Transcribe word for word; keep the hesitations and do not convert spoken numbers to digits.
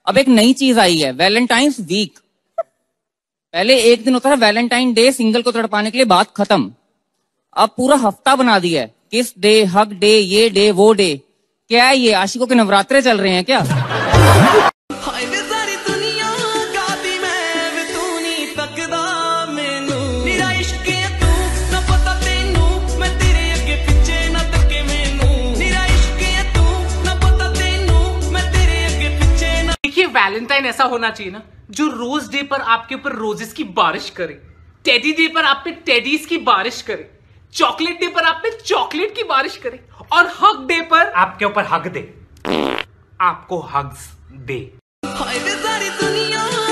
अब एक नई चीज आई है, वैलेंटाइंस वीक। पहले एक दिन होता था वैलेंटाइन डे, सिंगल को तड़पाने के लिए, बात खत्म। अब पूरा हफ्ता बना दिया है, किस डे, हक डे, ये डे, वो डे। क्या है ये, आशिकों के नवरात्रे चल रहे हैं क्या? वैलेंटाइन ऐसा होना चाहिए ना, जो रोज डे पर आपके ऊपर रोजेस की बारिश करे, टेडी डे पर आप पे टेडीज की बारिश करे, चॉकलेट डे पर आप पे चॉकलेट की बारिश करे, और हग डे पर आपके ऊपर हग दे, आपको हग्स दे।